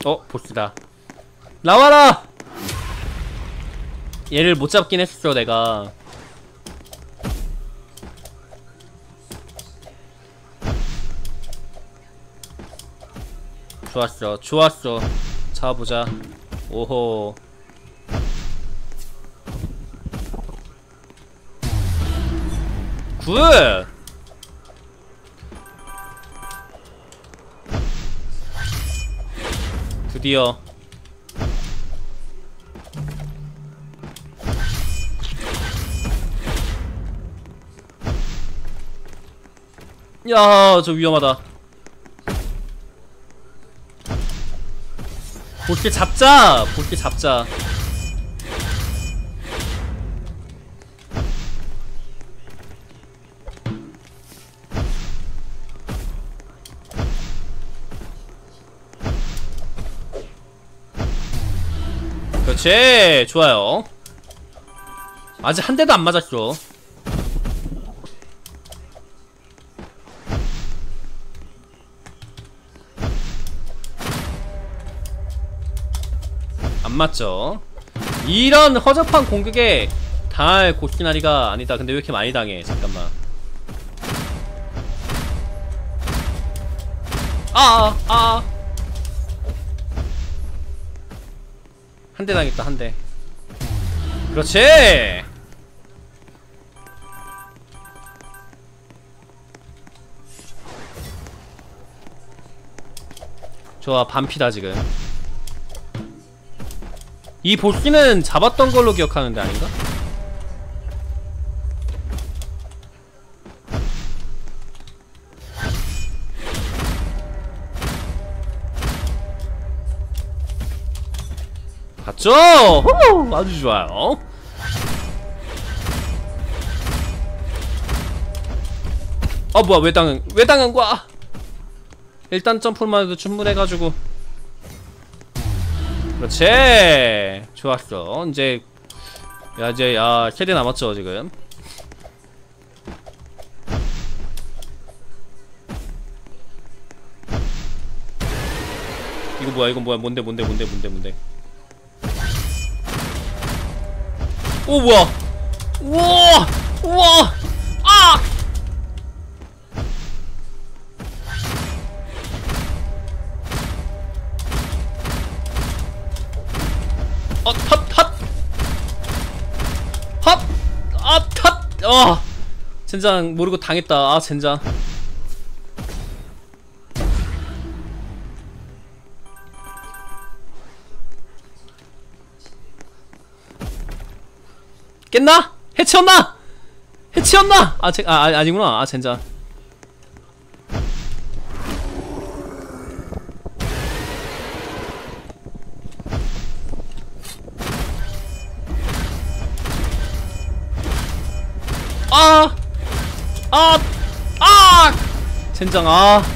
보스다. 나와라! 얘를 못 잡긴 했어 내가. 좋았어 좋았어. 잡아보자. 오호. 굿! 드디어 야, 저 위험하다. 볼게 잡자! 볼게 잡자. 그렇지! 좋아요. 아직 한 대도 안 맞았어. 안 맞죠? 이런 허접한 공격에 당할 고시나리가 아니다. 근데 왜 이렇게 많이 당해? 잠깐만. 한 대 당했다, 한 대. 그렇지! 좋아, 반피다, 지금. 이 보스는 잡았던 걸로 기억하는데 아닌가? 봤죠? 호! 아주 좋아요. 뭐야, 왜 당한 거야? 일단 점프만 해도 충분해가지고. 그렇지. 좋았어. 이제 세대 남았죠 지금. 이건 뭐야 뭔데. 오, 뭐야. 우와 젠장 모르고 당했다. 젠장. 깼나? 해치웠나? 아니구나. 젠장. 젠장.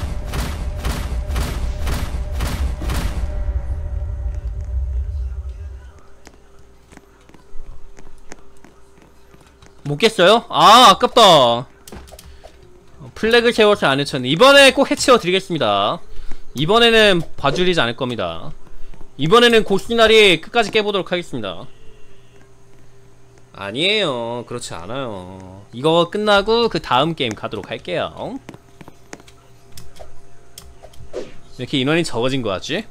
못 깼어요? 아깝다. 플래그 세워서 안 해쳤네. 이번에 꼭 해치워 드리겠습니다. 이번에는 봐주리지 않을 겁니다. 이번에는 고시나리 끝까지 깨보도록 하겠습니다. 아니에요, 그렇지 않아요. 이거 끝나고 그 다음 게임 가도록 할게요. 왜 이렇게 인원이 적어진 거 같지?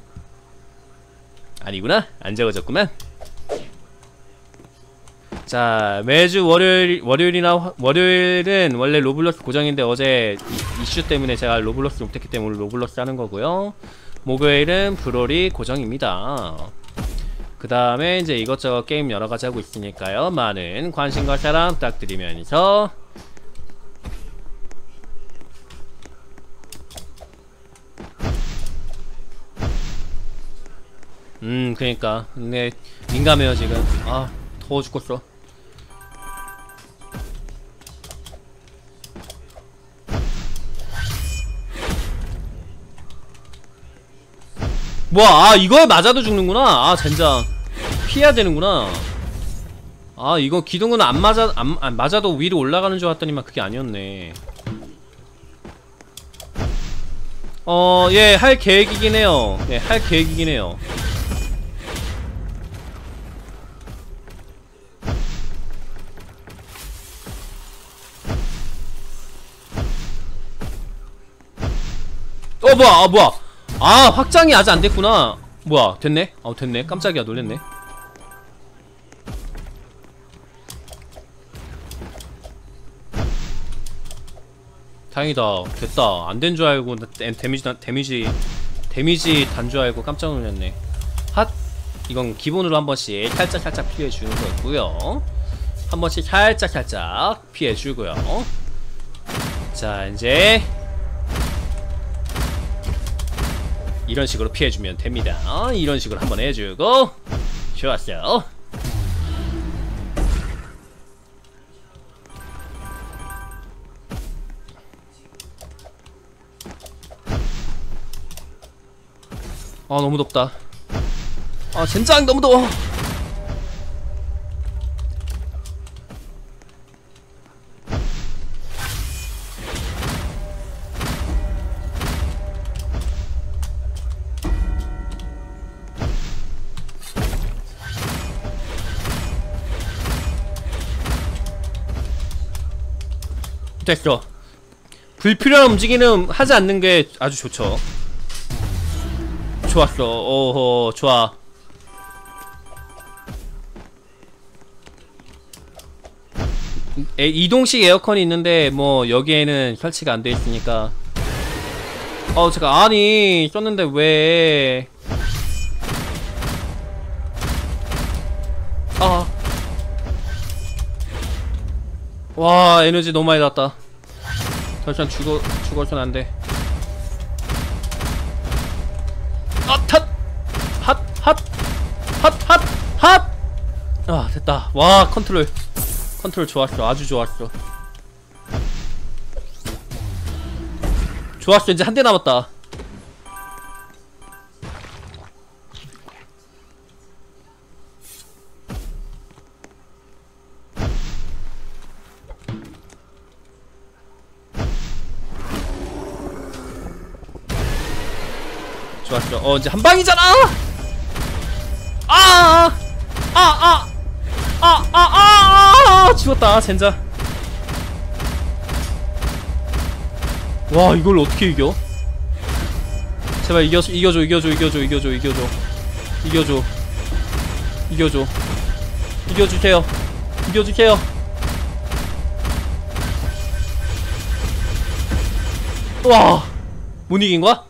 아니구나, 안 적어졌구만. 자, 매주 월요일은 원래 로블록스 고정인데 어제 이슈 때문에 제가 로블록스 못했기 때문에 로블록스 하는 거고요. 목요일은 브롤이 고정입니다. 그 다음에 이제 이것저것 게임 여러가지 하고 있으니까요, 많은 관심과 사랑 부탁드리면서 그니까 근데 민감해요 지금. 더워 죽겠어. 뭐야, 이거에 맞아도 죽는구나. 젠장. 피해야 되는구나. 이거 기둥은 안 맞아도 위로 올라가는 줄 알았더니만 그게 아니었네. 예, 할 계획이긴 해요. 예, 할 계획이긴 해요. 뭐야, 뭐야. 확장이 아직 안 됐구나. 뭐야, 됐네? 됐네. 깜짝이야, 놀랬네. 다행이다. 됐다. 안 된 줄 알고 데미지 단 줄 알고 깜짝 놀랐네. 핫. 이건 기본으로 한 번씩 살짝 피해 주는 거고요. 한 번씩 살짝 피해 주고요. 자, 이제 이런 식으로 피해 주면 됩니다. 이런 식으로 한번 해주고. 좋았어요. 너무 덥다. 젠장 너무 더워. 됐어. 불필요한 움직임은 하지 않는 게 아주 좋죠. 좋았어. 오호, 좋아. 이동식 에어컨이 있는데 뭐 여기에는 설치가 안 돼 있으니까. 제가 아니 썼는데 왜? 와, 에너지 너무 많이 났다. 더 이상 죽어선 안 돼. 핫! 됐다. 와, 컨트롤 좋았어. 아주 좋았어. 좋았어. 이제 한 대 남았다. 좋았어. 이제 한 방이잖아. 죽었다. 젠장. 와, 이걸 어떻게 이겨? 제발 이겨줘. 이겨주세요. 와, 못 이긴 거야?